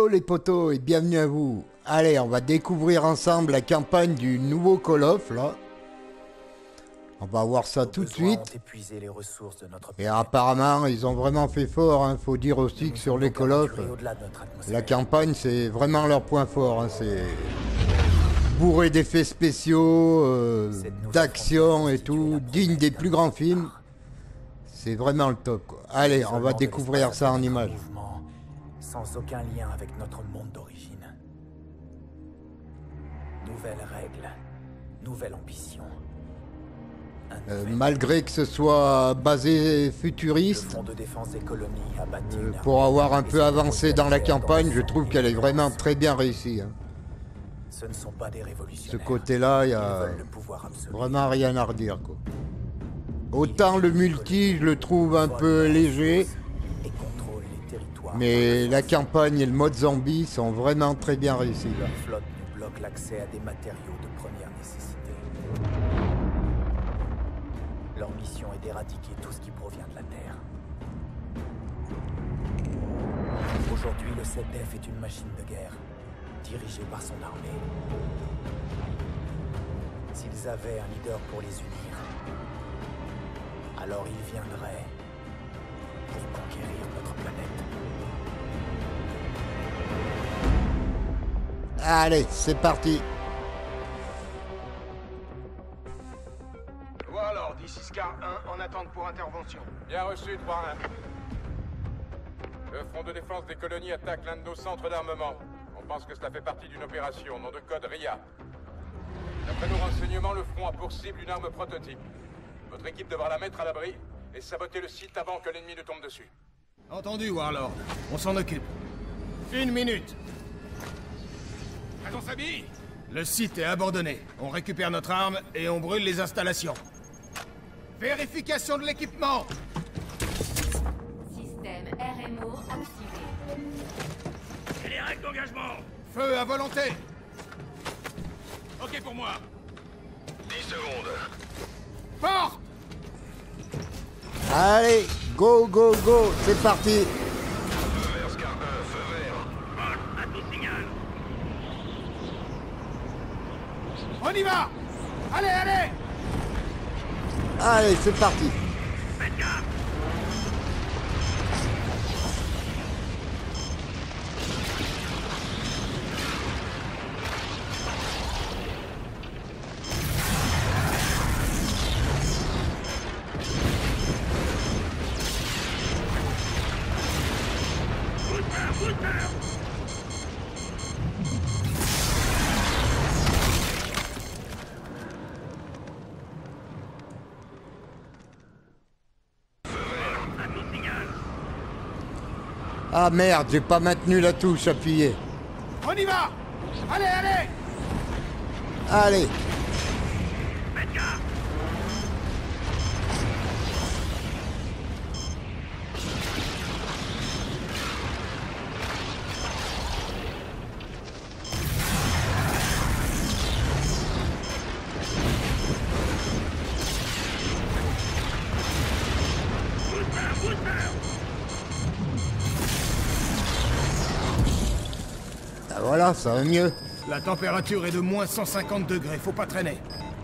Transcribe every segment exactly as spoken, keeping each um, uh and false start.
Hello les potos et bienvenue à vous. Allez, on va découvrir ensemble la campagne du nouveau Call of là. On va voir ça tout de suite. Et apparemment, ils ont vraiment fait fort. Hein. Faut dire aussi que sur les Call of, la campagne c'est vraiment leur point fort. Hein. C'est bourré d'effets spéciaux, euh, d'action et tout, digne des plus grands films. C'est vraiment le top, quoi. Allez, on va découvrir ça en images. Sans aucun lien avec notre monde d'origine. Nouvelles règles, nouvelle ambition. Euh, malgré que ce soit basé futuriste, de défense des colonies a bâti euh, pour avoir un peu avancé dans la campagne, je trouve qu'elle est vraiment très bien réussie. Hein. Ce ne sont pas des révolutionnaires. Ce côté-là, il y a vraiment rien à redire, quoi. Autant le multi, je le trouve un peu léger, mais la campagne et le mode zombie sont vraiment très bien réussis. Là. La flotte nous bloque l'accès à des matériaux de première nécessité. Leur mission est d'éradiquer tout ce qui provient de la Terre. Aujourd'hui, le sept F est une machine de guerre, dirigée par son armée. S'ils avaient un leader pour les unir, alors ils viendraient pour conquérir notre planète. Allez, c'est parti. Voilà alors, D six K un en attente pour intervention. Bien reçu, trois un. Le front de défense des colonies attaque l'un de nos centres d'armement. On pense que cela fait partie d'une opération, nom de code R I A. D'après nos renseignements, le front a pour cible une arme prototype. Votre équipe devra la mettre à l'abri et saboter le site avant que l'ennemi ne tombe dessus. Entendu, Warlord. On s'en occupe. Une minute. On s'habille. Le site est abandonné. On récupère notre arme et on brûle les installations. Vérification de l'équipement. Système R M O activé. Et les règles d'engagement. Feu à volonté. Ok pour moi. dix secondes. Porte. Allez, go, go, go, c'est parti. Feu vert, Scar un, feu vert. À tout signal. On y va. Allez, allez. Allez, c'est parti. Faites gaffe. Ah merde, j'ai pas maintenu la touche appuyée. On y va. Allez, allez. Allez. Faites gaffe. Ah voilà, ça va mieux. La température est de moins cent cinquante degrés. Faut pas traîner.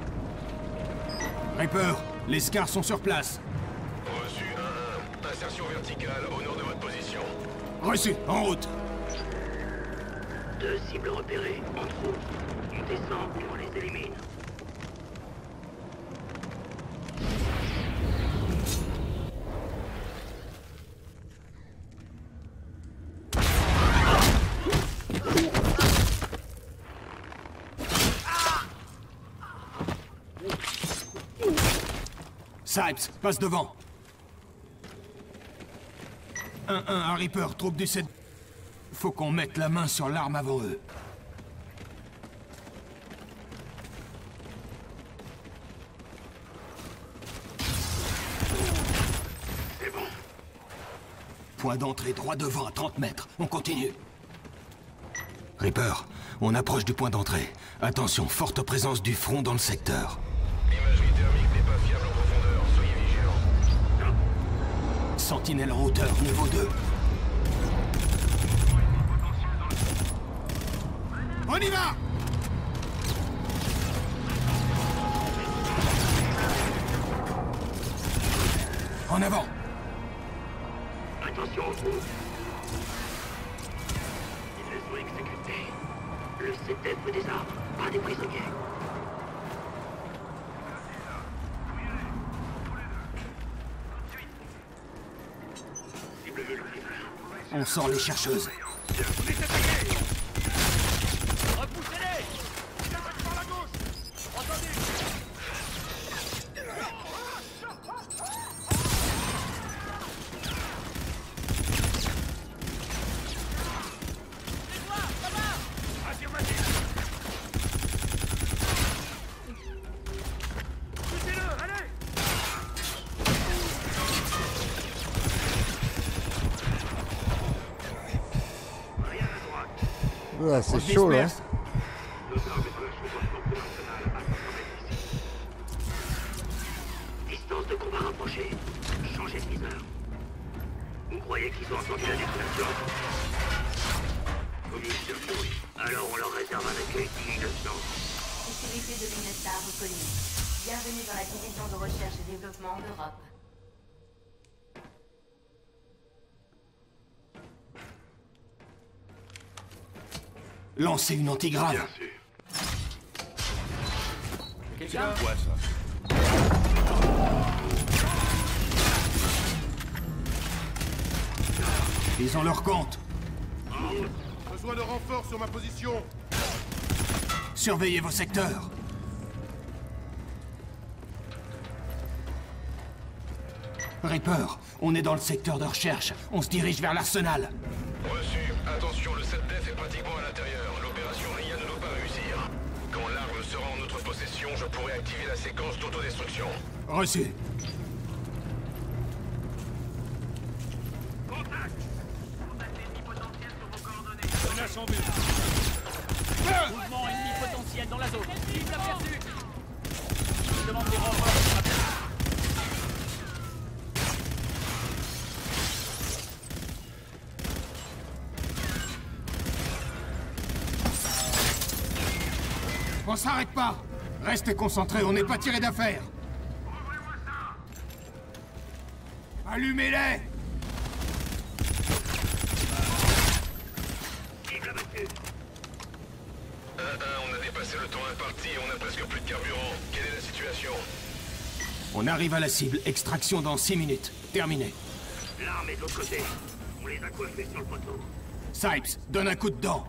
Reaper, les Scars sont sur place. Reçu un un. Insertion verticale au nord de votre position. Reçu. En route. Deux cibles repérées, en trou. Tu descends et on les élimine. Sipes, passe devant. un un à Reaper, troupe du sept. Faut qu'on mette la main sur l'arme avant eux. C'est bon. Point d'entrée droit devant à trente mètres. On continue. Reaper, on approche du point d'entrée. Attention, forte présence du front dans le secteur. L'imagerie thermique n'est pas fiable en profondeur. Soyez vigilants. Sentinelle en hauteur, niveau deux. On y va! En avant! Attention au coup. Ils les ont exécutés. Le C T F veut des armes, pas des prisonniers. Cible multiple. On sort les chercheuses. Ah, c'est chaud là. Distance de combat rapprochée. Changez de viseur. Vous croyez qu'ils ont entendu la détonation? Vous dites sur oui. Alors on leur réserve un accueil digne de ce nom. Sécurité de l'UNESTAR reconnue. Bienvenue dans la division de recherche et développement d'Europe. Lancez une antigrave. Bien sûr. Quelqu'un? Quoi, ça? Ils ont leur compte. Besoin de renfort sur ma position. Surveillez vos secteurs. Reaper, on est dans le secteur de recherche. On se dirige vers l'arsenal. Reçu. Attention, le sept D F est pratiquement à l'intérieur. L'opération Ria ne doit pas réussir. Quand l'arme sera en notre possession, je pourrai activer la séquence d'autodestruction. Reçu. Contact. Contact ennemi potentiel sur vos coordonnées. Menace en vue. Mouvement ennemi potentiel dans la zone. Cible aperçue. Je demande des renforts. On s'arrête pas. Restez concentrés, on n'est pas tiré d'affaire. Allumez-les. Cible abattue. un un, on a dépassé le temps imparti et on a presque plus de carburant. Quelle est la situation? On arrive à la cible. Extraction dans six minutes. Terminé. L'arme est de l'autre côté. On les a coiffés sur le poteau. Sipes, donne un coup de dent.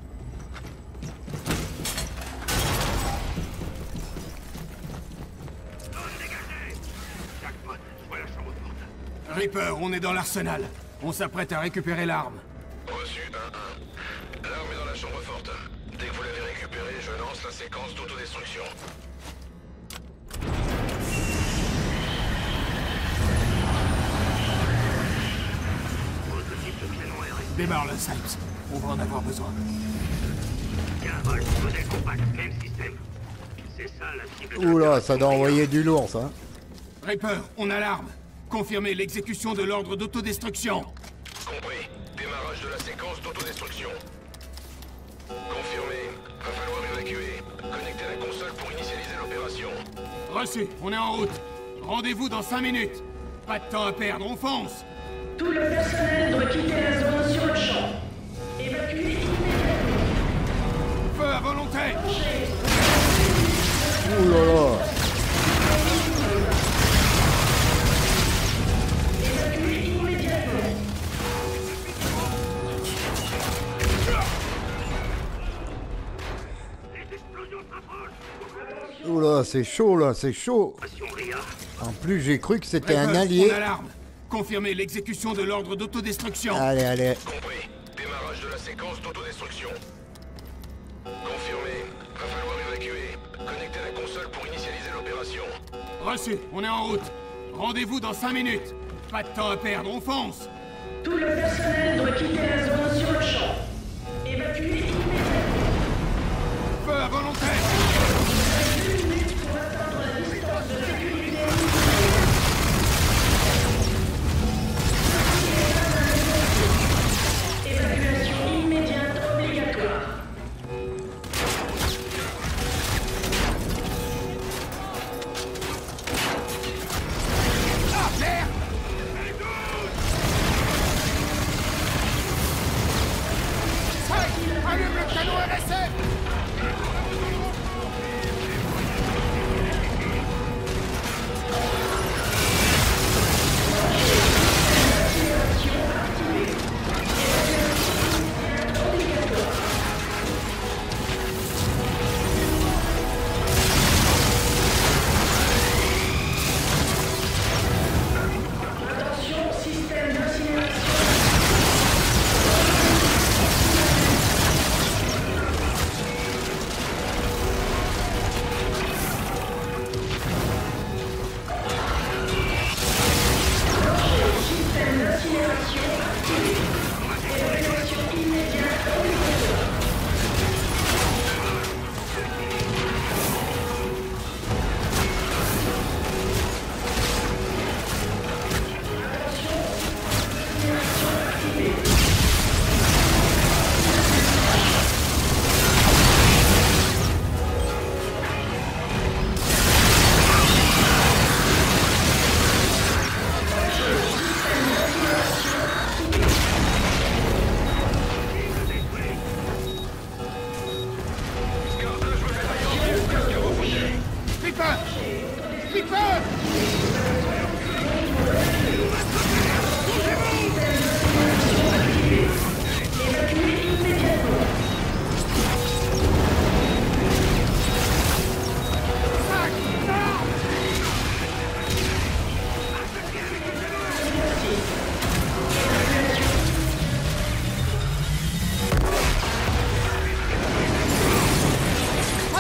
Zone dégagée. Jackpot, je vois la chambre forte. Reaper, on est dans l'arsenal. On s'apprête à récupérer l'arme. Reçu un un. L'arme est dans la chambre forte. Dès que vous l'avez récupérée, je lance la séquence d'autodestruction. Prototype de canon aérien. Démarre-le, Sipes. On va en avoir besoin. Tiens, vol, modèle compact, même système. C'est ça la cible. de Oula, la ça doit envoyer du lourd ça. Reaper, on a l'arme. Confirmez l'exécution de l'ordre d'autodestruction. Compris. Démarrage de la séquence d'autodestruction. Confirmé. Va falloir évacuer. Connectez la console pour initialiser l'opération. Reçu, on est en route. Rendez-vous dans cinq minutes. Pas de temps à perdre, on fonce. Tout le personnel doit quitter la zone sur le champ. Évacuez immédiatement. Feu à volonté. Ouh là là. Évacuez immédiatement. Les explosions s'approchent. Ouh là, c'est chaud là, c'est chaud. Opération Ria. En plus, j'ai cru que c'était un Reaper, allié. on a l'arme. Confirmez l'exécution de l'ordre d'autodestruction. Allez, allez. Compris. Démarrage de la séquence d'autodestruction. Confirmé. Va falloir évacuer. Connectez la console pour initialiser l'opération. Reçu, on est en route. Rendez-vous dans cinq minutes. Pas de temps à perdre, on fonce. Tout le personnel doit quitter la zone sur le champ. Évacuez immédiatement. Feu à volonté. Une minute pour atteindre la distance de sécurité. Évacuation immédiate obligatoire.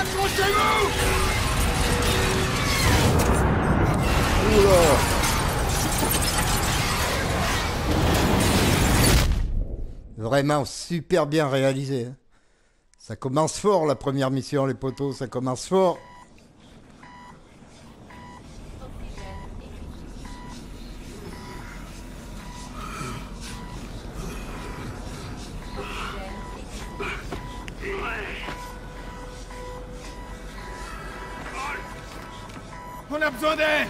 Accrochez-vous! Oula! Vraiment super bien réalisé. Hein. Ça commence fort la première mission, les potos, ça commence fort. On a besoin d'aide!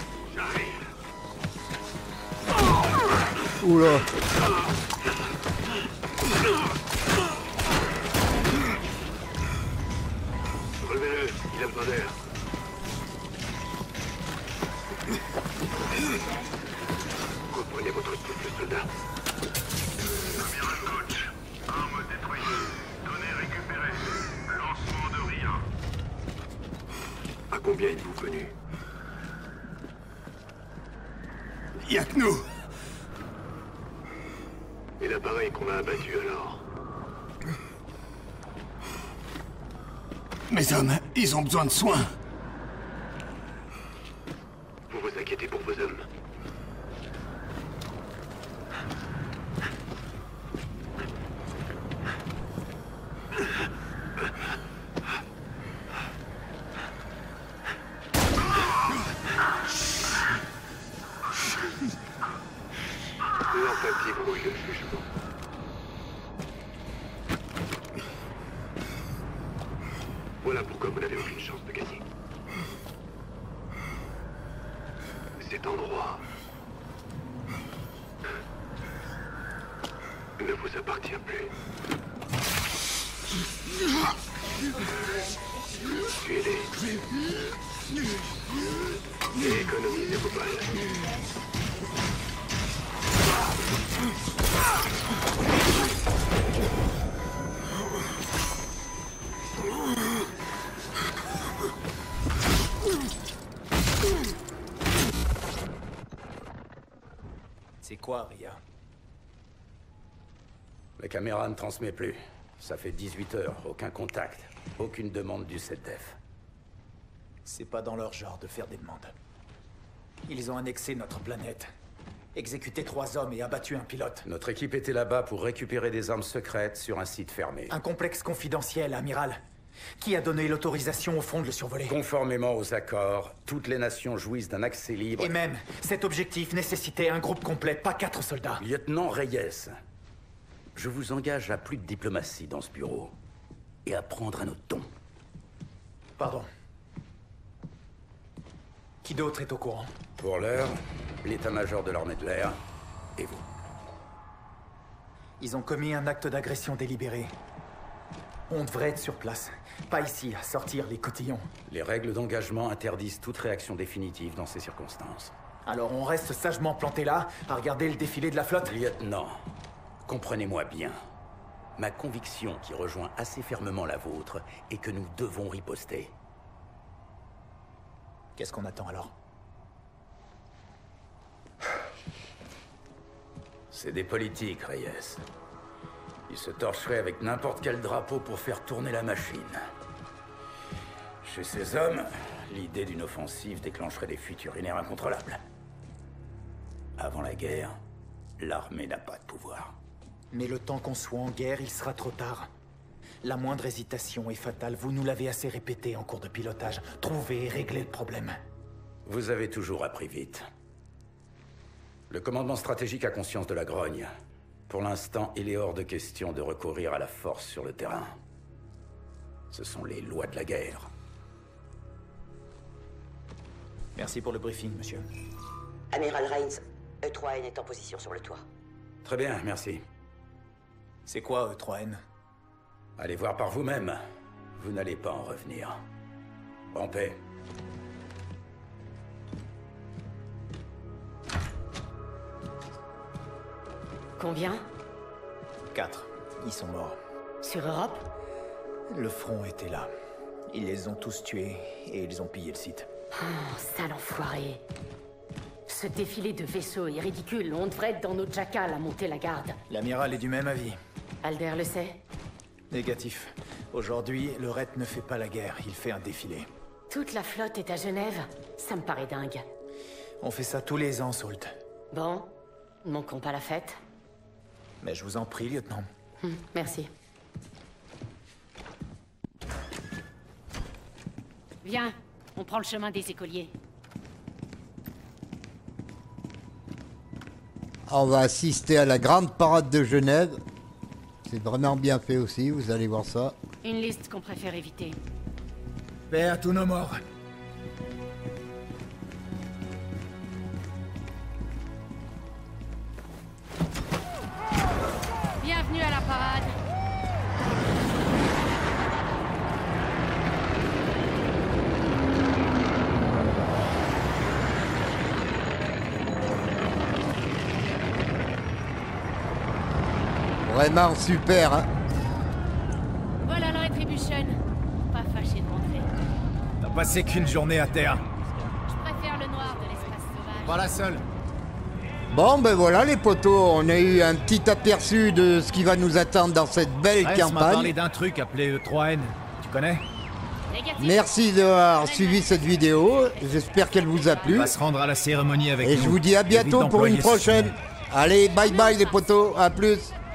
Oula! Relevez-le, il a besoin d'air. Reprenez votre souffle, soldat. Amiral Coach, arme détruite. Données récupérées. Lancement de Ria. À combien êtes-vous venu? Y'a que nous! Et l'appareil qu'on a abattu alors? Mes hommes, ils ont besoin de soins. Vous vous inquiétez pour vos hommes. L'empathie brouille le jugement. Voilà pourquoi vous n'avez aucune chance de gagner. Cet endroit ne vous appartient plus. Tuez-les. Et économisez vos balles. C'est quoi, Ria? La caméra ne transmet plus. Ça fait dix-huit heures, aucun contact, aucune demande du sept def. C'est pas dans leur genre de faire des demandes. Ils ont annexé notre planète, exécuté trois hommes et abattu un pilote. Notre équipe était là-bas pour récupérer des armes secrètes sur un site fermé. Un complexe confidentiel, amiral. Qui a donné l'autorisation au fond de le survoler? Conformément aux accords, toutes les nations jouissent d'un accès libre... Et même, cet objectif nécessitait un groupe complet, pas quatre soldats. Lieutenant Reyes, je vous engage à plus de diplomatie dans ce bureau. Et à prendre un autre ton. Pardon. Qui d'autre est au courant? Pour l'heure, l'état-major de l'armée de l'air et vous. Ils ont commis un acte d'agression délibéré. On devrait être sur place. Pas ici, à sortir les cotillons. Les règles d'engagement interdisent toute réaction définitive dans ces circonstances. Alors on reste sagement planté là, à regarder le défilé de la flotte? Lieutenant, comprenez-moi bien. Ma conviction, qui rejoint assez fermement la vôtre, est que nous devons riposter. Qu'est-ce qu'on attend alors? C'est des politiques, Reyes. Ils se torcheraient avec n'importe quel drapeau pour faire tourner la machine. Chez ces hommes, l'idée d'une offensive déclencherait des fuites urinaires incontrôlables. Avant la guerre, l'armée n'a pas de pouvoir. Mais le temps qu'on soit en guerre, il sera trop tard. La moindre hésitation est fatale, vous nous l'avez assez répété en cours de pilotage. Trouvez et réglez le problème. Vous avez toujours appris vite. Le commandement stratégique a conscience de la grogne. Pour l'instant, il est hors de question de recourir à la force sur le terrain. Ce sont les lois de la guerre. Merci pour le briefing, monsieur. Amiral Rains, E trois N est en position sur le toit. Très bien, merci. C'est quoi, E trois N? Allez voir par vous-même. Vous n'allez pas en revenir. En paix. Combien? Quatre. Ils sont morts. Sur Europe? Le front était là. Ils les ont tous tués et ils ont pillé le site. Oh, sale enfoiré. Ce défilé de vaisseaux est ridicule. On devrait être dans nos jacals à monter la garde. L'amiral est du même avis. Alder le sait? Négatif. Aujourd'hui, le R E T ne fait pas la guerre, il fait un défilé. Toute la flotte est à Genève? Ça me paraît dingue. On fait ça tous les ans, Salt. Bon, ne manquons pas la fête. Mais je vous en prie, lieutenant. Hum, merci. Viens, on prend le chemin des écoliers. On va assister à la grande parade de Genève. C'est vraiment bien fait aussi, vous allez voir ça. Une liste qu'on préfère éviter. Paix à tous nos morts. Bienvenue à la parade. Vraiment super, hein. Voilà la rétribution. Pas fâché de rentrer. T'as passé qu'une journée à terre. Je préfère le noir de l'espace sauvage. Pas la seule. Bon ben voilà les potos, on a eu un petit aperçu de ce qui va nous attendre dans cette belle Reste m'a campagne. parlé d'un truc appelé E trois N. Tu connais? Merci d'avoir suivi cette vidéo, j'espère qu'elle vous a On plu. va se rendre à la cérémonie avec Et nous. je vous dis à bientôt Évite pour une d'employer ce prochaine. Allez, bye bye les potos, à plus.